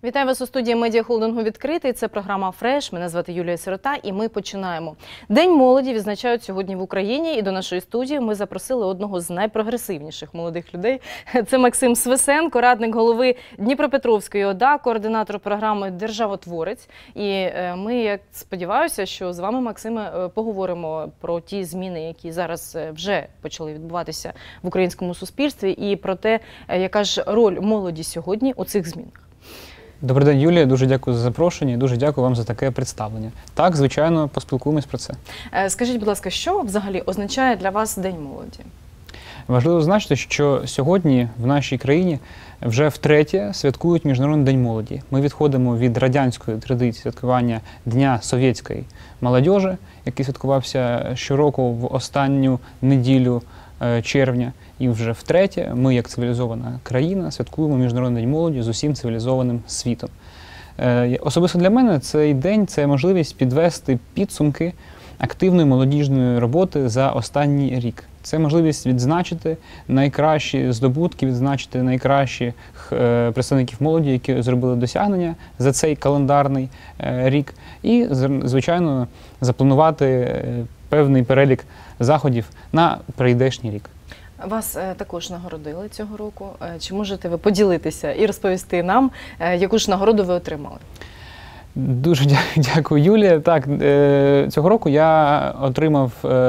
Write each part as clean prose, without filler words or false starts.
Вітаю вас у студії медіахолдингу «Відкритий». Це програма «Фреш». Мене звати Юлія Сирота і ми починаємо. День молоді відзначають сьогодні в Україні. І до нашої студії ми запросили одного з найпрогресивніших молодих людей. Це Максим Свисенко, радник голови Дніпропетровської ОДА, координатор програми «Державотворець». І ми, я сподіваюся, що з вами, Максиме, поговоримо про ті зміни, які зараз вже почали відбуватися в українському суспільстві, і про те, яка ж роль молоді сьогодні у цих змінах. Добрий день, Юлія. Дуже дякую за запрошення і дуже дякую вам за таке представлення. Так, звичайно, поспілкуємось про це. Скажіть, будь ласка, що взагалі означає для вас День молоді? Важливо зазначити, що сьогодні в нашій країні вже втретє святкують Міжнародний день молоді. Ми відходимо від радянської традиції святкування Дня совєтської молодіжі, який святкувався щороку в останню неділю червня. І вже втретє ми, як цивілізована країна, святкуємо Міжнародний день молоді з усім цивілізованим світом. Особисто для мене цей день – це можливість підвести підсумки активної молодіжної роботи за останній рік. Це можливість відзначити найкращі здобутки, відзначити найкращих представників молоді, які зробили досягнення за цей календарний рік. І, звичайно, запланувати певний перелік заходів на прийдешній рік. Вас також нагородили цього року. Чи можете ви поділитися і розповісти нам, яку ж нагороду ви отримали? Дуже дякую, Юлія. Так, цього року я отримав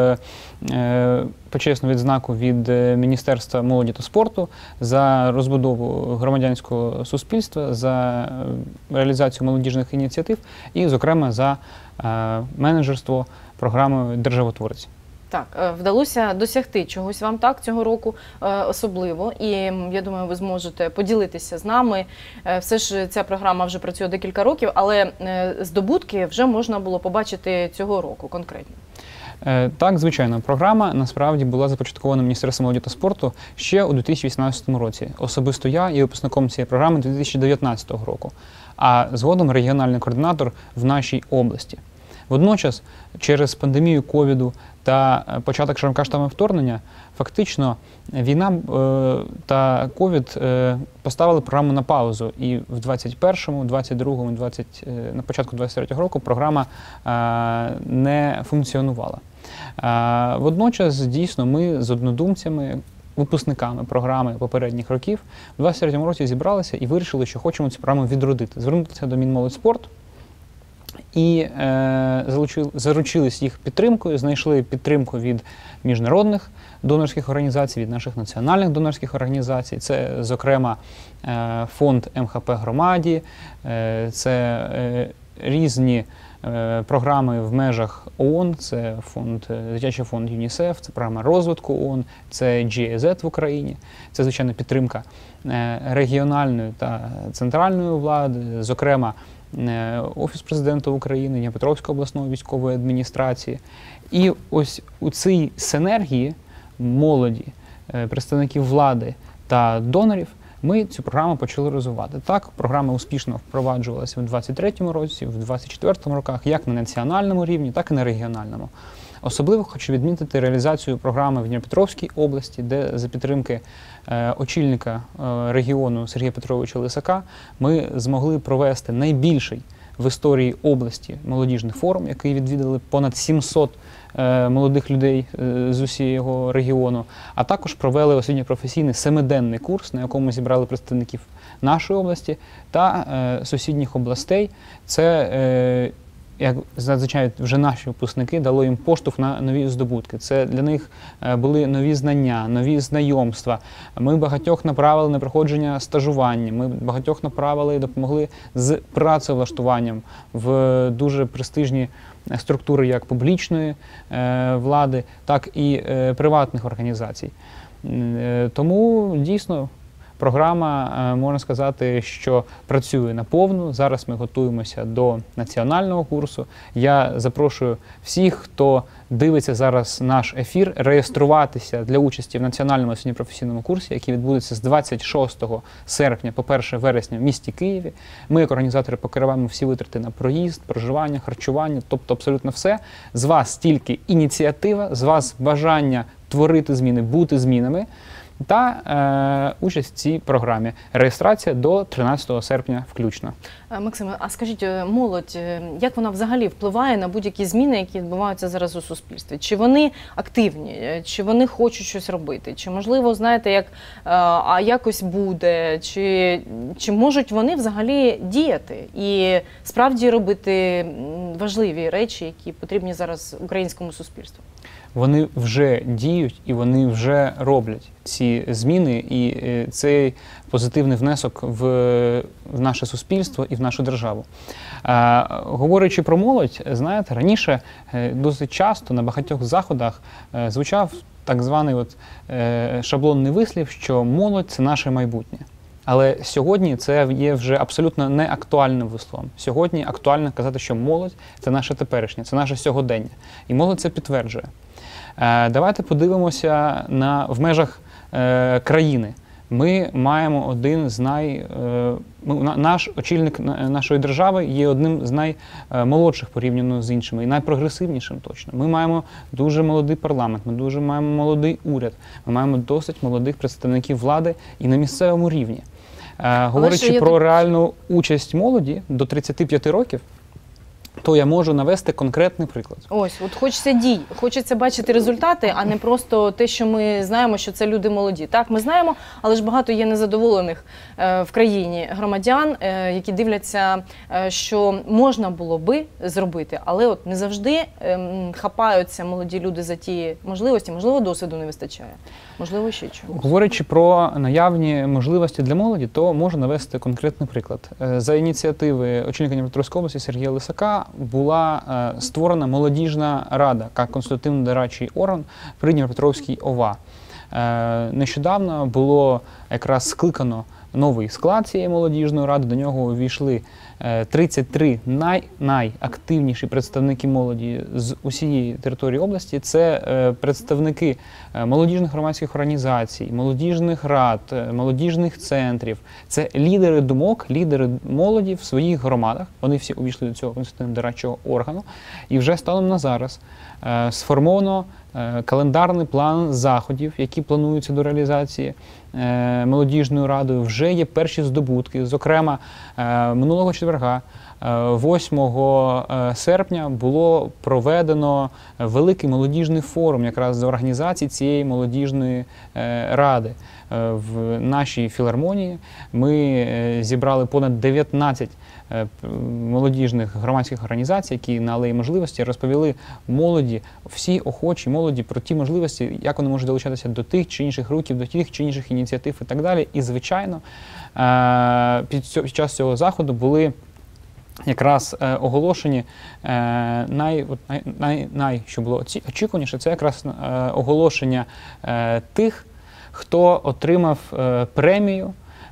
почесну відзнаку від Міністерства молоді та спорту за розбудову громадянського суспільства, за реалізацію молодіжних ініціатив і, зокрема, за менеджерство програми «Державотворець». Так, вдалося досягти чогось вам так цього року особливо, і я думаю, ви зможете поділитися з нами. Все ж ця програма вже працює декілька років, але здобутки вже можна було побачити цього року конкретно. Так, звичайно, програма насправді була започаткована Міністерством молоді та спорту ще у 2018 році. Особисто я є випускником цієї програми 2019 року, а згодом регіональний координатор в нашій області. Водночас, через пандемію ковіду та початок широкомасштабного вторгнення, фактично війна та ковід поставили програму на паузу. І в 21-му, 22-му, на початку 23-го року програма не функціонувала. Водночас, дійсно, ми з однодумцями, випускниками програми попередніх років, в 23-му році зібралися і вирішили, що хочемо цю програму відродити. Звернутися до Мінмолодьспорту і заручились їх підтримкою, знайшли підтримку від міжнародних донорських організацій, від наших національних донорських організацій. Це, зокрема, фонд МХП «Громаді», це різні програми в межах ООН, це дитячий фонд ЮНІСЕФ, це програма розвитку ООН, це GIZ в Україні, це, звичайно, підтримка регіональної та центральної влади, зокрема, Офіс президента України, Дніпропетровської обласної військової адміністрації. І ось у цій синергії молоді, представників влади та донорів ми цю програму почали розвивати. Так, програма успішно впроваджувалася в 2023 році, в 2024 роках, як на національному рівні, так і на регіональному. Особливо хочу відмітити реалізацію програми в Дніпропетровській області, де за підтримки очільника регіону Сергія Петровича Лисака ми змогли провести найбільший в історії області молодіжний форум, який відвідали понад 700 молодих людей з усього регіону, а також провели освітньо-професійний 7-денний курс, на якому зібрали представників нашої області та сусідніх областей. Це, як зазначають вже наші випускники, дало їм поштовх на нові здобутки. Це для них були нові знання, нові знайомства. Ми багатьох направили на проходження стажування, ми багатьох направили і допомогли з працевлаштуванням в дуже престижні структури як публічної влади, так і приватних організацій. Тому, дійсно, програма, можна сказати, що працює наповну. Зараз ми готуємося до національного курсу. Я запрошую всіх, хто дивиться зараз наш ефір, реєструватися для участі в національному освітньо-професійному курсі, який відбудеться з 26 серпня по 1 вересня в місті Києві. Ми, як організатори, покриваємо всі витрати на проїзд, проживання, харчування, тобто абсолютно все. З вас тільки ініціатива, з вас бажання творити зміни, бути змінами. та участь в цій програмі. Реєстрація до 13 серпня включно. Максиме, а скажіть, молодь, як вона взагалі впливає на будь-які зміни, які відбуваються зараз у суспільстві? Чи вони активні, чи вони хочуть щось робити? Чи, можливо, знаєте, як а якось буде? Чи можуть вони взагалі діяти і справді робити важливі речі, які потрібні зараз українському суспільству? Вони вже діють і вони вже роблять ці зміни і цей позитивний внесок в наше суспільство і в нашу державу. Говорячи про молодь, знаєте, раніше досить часто на багатьох заходах звучав так званий шаблонний вислів, що молодь – це наше майбутнє. Але сьогодні це є вже абсолютно не актуальним висловом. Сьогодні актуально казати, що молодь – це наше теперішнє, це наше сьогодення. І молодь це підтверджує. Давайте подивимося в межах країни. Ми маємо один з наш очільник нашої держави є одним з наймолодших порівняно з іншими і найпрогресивнішим точно. Ми маємо дуже молодий парламент, ми дуже маємо молодий уряд, ми маємо досить молодих представників влади і на місцевому рівні. Говорячи про реальну участь молоді до 35 років, то я можу навести конкретний приклад. Ось, от хочеться дій, хочеться бачити результати, а не просто те, що ми знаємо, що це люди молоді. Так, ми знаємо, але ж багато є незадоволених в країні громадян, які дивляться, що можна було би зробити, але от не завжди хапаються молоді люди за ті можливості, можливо, досвіду не вистачає, можливо, ще чогось. Говорячи про наявні можливості для молоді, то можу навести конкретний приклад. За ініціативи очільника Дніпропетровської області Сергія Лисака була створена молодіжна рада, як консультативно-дорадчий орган при Дніпропетровській ОВА. Нещодавно було якраз скликано новий склад цієї молодіжної ради, до нього увійшли 33 найактивніші представники молоді з усієї території області. Це представники молодіжних громадських організацій, молодіжних рад, молодіжних центрів. Це лідери думок, лідери молоді в своїх громадах. Вони всі увійшли до цього консультативно-дорадчого органу. І вже станом на зараз сформовано календарний план заходів, які плануються до реалізації молодіжною радою. Вже є перші здобутки. Зокрема, минулого четверга, 8 серпня, було проведено великий молодіжний форум якраз за організації цієї молодіжної ради. В нашій філармонії ми зібрали понад 19 молодіжних громадських організацій, які на Алеї Можливості розповіли молоді, всі охочі молоді про ті можливості, як вони можуть долучатися до тих чи інших рухів, до тих чи інших ініціатив і так далі. І, звичайно, під час цього заходу були якраз оголошені що було очікуваніше, це якраз оголошення тих, хто отримав премію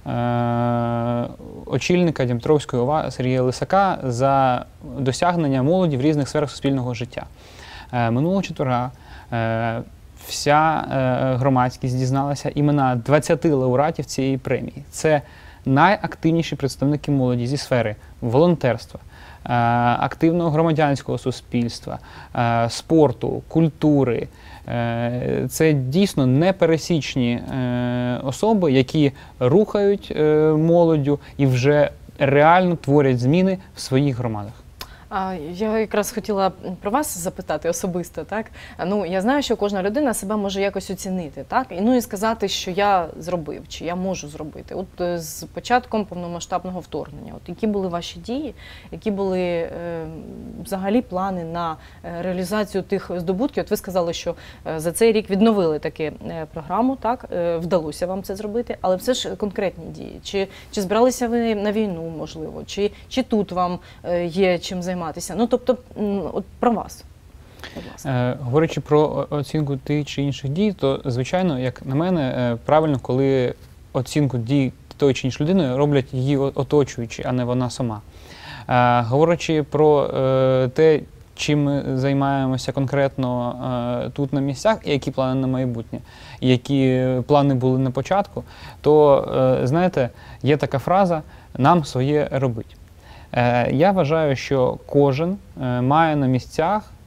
очільника Дніпропетровської ОВА Сергія Лисака за досягнення молоді в різних сферах суспільного життя. Минулого четверга вся громадськість дізналася імена 20 лауреатів цієї премії. Це найактивніші представники молоді зі сфери волонтерства, активного громадянського суспільства, спорту, культури. Це дійсно непересічні особи, які рухають молоддю і вже реально творять зміни в своїх громадах. Я якраз хотіла про вас запитати особисто, так? Ну, я знаю, що кожна людина себе може якось оцінити, так? І сказати, що я зробив, чи я можу зробити. От з початком повномасштабного вторгнення, от які були ваші дії, які були взагалі плани на реалізацію тих здобутків? От ви сказали, що за цей рік відновили таку програму, так? Вдалося вам це зробити, але все ж конкретні дії. Чи збиралися ви на війну, можливо, чи тут вам є чим займатися? Ну, тобто, от про вас. Говорячи про оцінку тих чи інших дій, то, звичайно, як на мене, правильно, коли оцінку дій тої чи іншої людини роблять її оточуючі, а не вона сама. Говорячи про те, чим ми займаємося конкретно тут на місцях, і які плани на майбутнє, і які плани були на початку, то, знаєте, є така фраза «нам своє робить». Я вважаю, що кожен має на місцях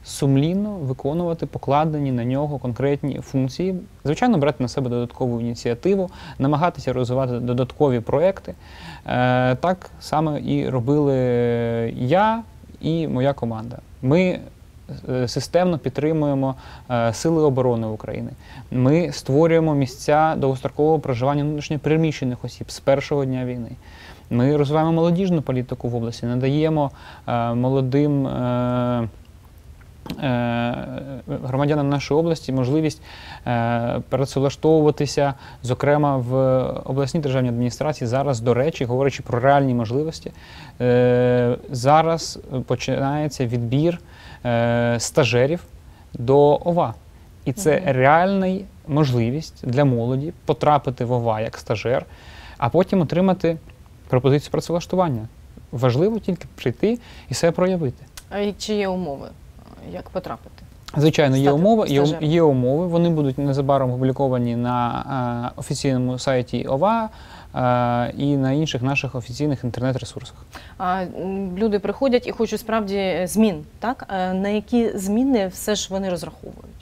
сумлінно виконувати покладені на нього конкретні функції, звичайно, брати на себе додаткову ініціативу, намагатися розвивати додаткові проекти. Так саме і робили я і моя команда. Ми системно підтримуємо Сили оборони України. Ми створюємо місця довгострокового проживання внутрішньо переміщених осіб з першого дня війни. Ми розвиваємо молодіжну політику в області, надаємо молодим громадянам нашої області можливість пересвлаштовуватися, зокрема в обласній державній адміністрації. Зараз, до речі, говорячи про реальні можливості, зараз починається відбір стажерів до ОВА. І це реальна можливість для молоді потрапити в ОВА як стажер, а потім отримати пропозицію працевлаштування. Важливо тільки прийти і себе проявити. А чи є умови, як потрапити? Звичайно, Стати є умови. Вони будуть незабаром опубліковані на офіційному сайті ОВА і на інших наших офіційних інтернет-ресурсах. Люди приходять і хочуть справді змін, так? На які зміни все ж вони розраховують?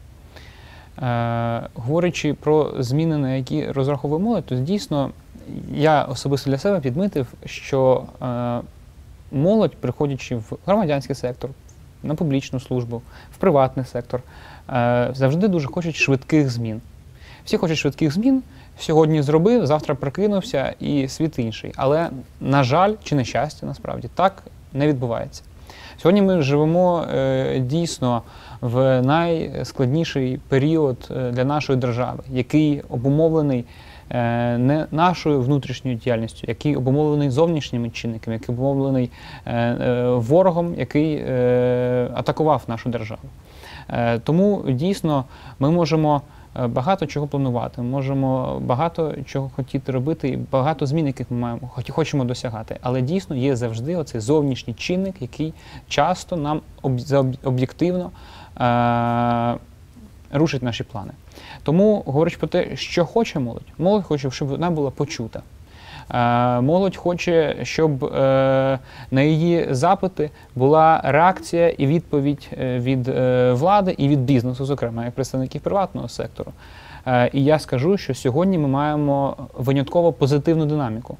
Говорячи про зміни, на які розраховує молодь, то дійсно я особисто для себе підмітив, що молодь, приходячи в громадянський сектор, на публічну службу, в приватний сектор, завжди дуже хочуть швидких змін. Всі хочуть швидких змін, сьогодні зробив, завтра прокинувся і світ інший. Але, на жаль, чи на щастя, насправді, так не відбувається. Сьогодні ми живемо дійсно в найскладніший період для нашої держави, який обумовлений не нашою внутрішньою діяльністю, який обумовлений зовнішніми чинниками, який обумовлений ворогом, який атакував нашу державу. Тому дійсно ми можемо багато чого планувати, ми можемо багато чого хотіти робити, і багато змін, яких ми хочемо досягати. Але дійсно є завжди оцей зовнішній чинник, який часто нам об'єктивно рушить наші плани. Тому, говорячи про те, що хоче молодь хоче, щоб вона була почута. Молодь хоче, щоб на її запити була реакція і відповідь від влади і від бізнесу, зокрема, як представників приватного сектору. І я скажу, що сьогодні ми маємо винятково позитивну динаміку.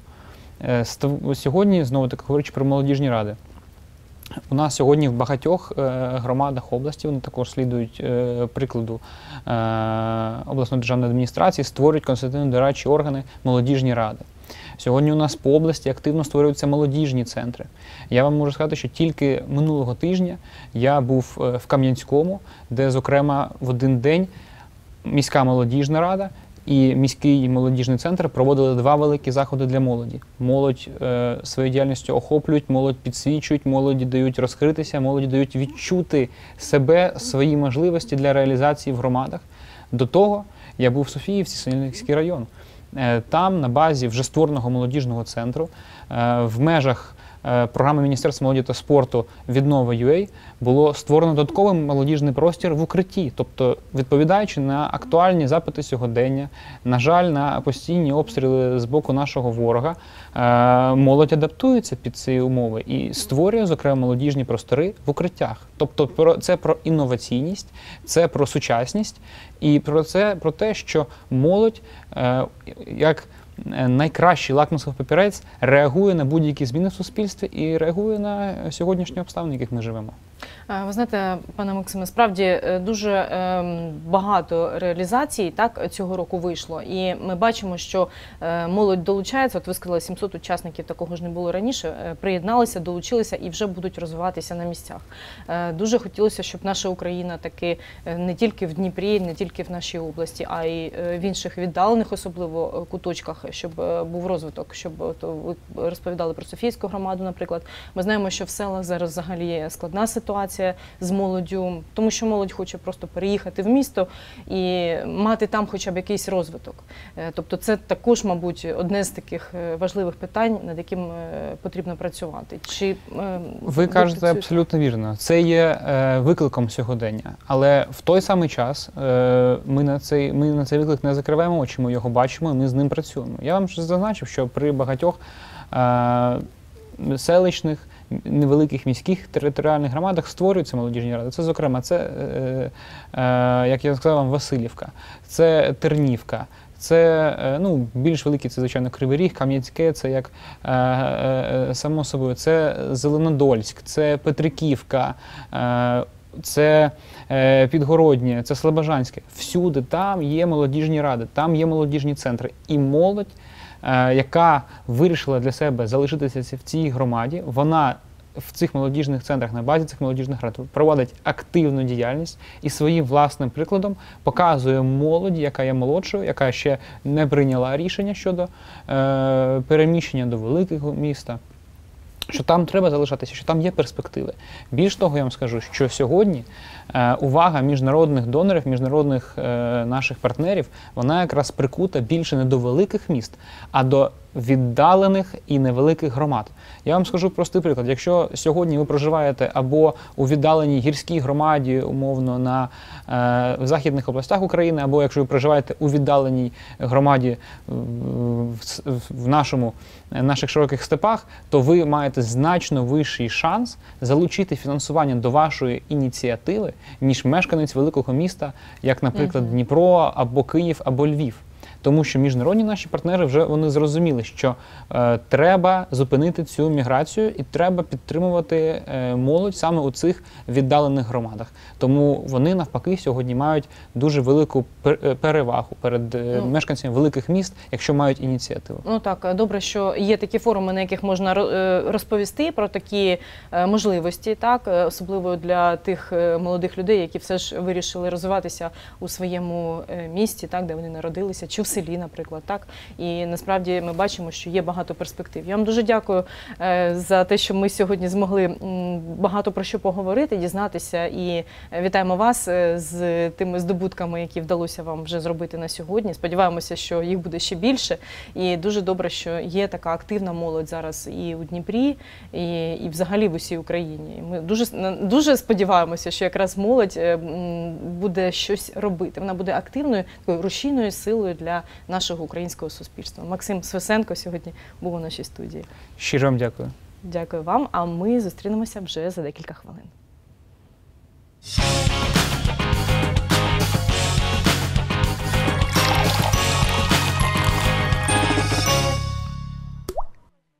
Сьогодні, знову-таки, говорячи про молодіжні ради, у нас сьогодні в багатьох громадах області, вони також слідують прикладу обласної державної адміністрації, створюють консультативно-дорадчі органи молодіжні ради. Сьогодні у нас по області активно створюються молодіжні центри. Я вам можу сказати, що тільки минулого тижня я був в Кам'янському, де, зокрема, в один день міська молодіжна рада і міський молодіжний центр проводили 2 великі заходи для молоді. Молодь своєю діяльністю охоплюють, молодь підсвічують, молоді дають розкритися, молоді дають відчути себе, свої можливості для реалізації в громадах. До того я був в Софіївці, Синельниківський район. Там, на базі вже створеного молодіжного центру, в межах програми Міністерства молоді та спорту «Віднова.UA» було створено додатковий молодіжний простір в укритті, тобто відповідаючи на актуальні запити сьогодення, на жаль, на постійні обстріли з боку нашого ворога, молодь адаптується під ці умови і створює, зокрема, молодіжні простори в укриттях. Тобто це про інноваційність, це про сучасність і про те, що молодь, як найкращий лакмусовий папірець, реагує на будь-які зміни в суспільстві і реагує на сьогоднішні обставини, в яких ми живемо. Ви знаєте, пане Максиме, справді дуже багато реалізацій цього року вийшло. І ми бачимо, що молодь долучається, от ви сказали, 700 учасників, такого ж не було раніше, приєдналися, долучилися і вже будуть розвиватися на місцях. Дуже хотілося, щоб наша Україна таки не тільки в Дніпрі, не тільки в нашій області, а й в інших віддалених, особливо куточках, щоб був розвиток, щоб ви розповідали про Софійську громаду, наприклад. Ми знаємо, що в селах зараз взагалі є складна ситуація з молоддю, тому що молодь хоче просто переїхати в місто і мати там хоча б якийсь розвиток. Тобто це також, мабуть, одне з таких важливих питань, над яким потрібно працювати. Ви кажете абсолютно вірно. Це є викликом сьогодення. Але в той самий час ми на цей виклик не закриваємо очі, ми його бачимо, і ми з ним працюємо. Я вам вже зазначив, що при багатьох селищних, невеликих міських територіальних громадах створюються молодіжні ради. Це, зокрема, як я сказав вам, Василівка, це Тернівка, це більш великі, це, звичайно, Кривий Ріг, Кам'янське, це як само собою, це Зеленодольськ, це Петриківка, це Підгороднє, це Слобожанське. Всюди там є молодіжні ради, там є молодіжні центри. І молодь, яка вирішила для себе залишитися в цій громаді, вона в цих молодіжних центрах, на базі цих молодіжних рад проводить активну діяльність і своїм власним прикладом показує молоді, яка є молодшою, яка ще не прийняла рішення щодо переміщення до великого міста, що там треба залишатися, що там є перспективи. Більш того, я вам скажу, що сьогодні увага міжнародних донорів, міжнародних наших партнерів, вона якраз прикута більше не до великих міст, а до віддалених і невеликих громад. Я вам скажу простий приклад. Якщо сьогодні ви проживаєте або у віддаленій гірській громаді, умовно, в західних областях України, або якщо ви проживаєте у віддаленій громаді в наших широких степах, то ви маєте значно вищий шанс залучити фінансування до вашої ініціативи, ніж мешканець великого міста, як, наприклад, Дніпро, або Київ, або Львів. Тому що міжнародні наші партнери вже вони зрозуміли, що треба зупинити цю міграцію і треба підтримувати молодь саме у цих віддалених громадах. Тому вони навпаки сьогодні мають дуже велику перевагу перед мешканцями великих міст, якщо мають ініціативу. Ну так, добре, що є такі форуми, на яких можна розповісти про такі можливості, так, особливо для тих молодих людей, які все ж вирішили розвиватися у своєму місті, так, де вони народилися, чи в селі, наприклад, так. І насправді ми бачимо, що є багато перспектив. Я вам дуже дякую за те, що ми сьогодні змогли багато про що поговорити, дізнатися, і вітаємо вас з тими здобутками, які вдалося вам вже зробити на сьогодні. Сподіваємося, що їх буде ще більше. І дуже добре, що є така активна молодь зараз і у Дніпрі, і взагалі в усій Україні. Ми дуже сподіваємося, що якраз молодь буде щось робити. Вона буде активною, такою рушійною силою для нашого українського суспільства. Максим Свисенко сьогодні був у нашій студії. Щиро вам дякую. Дякую вам, а ми зустрінемося вже за декілька хвилин.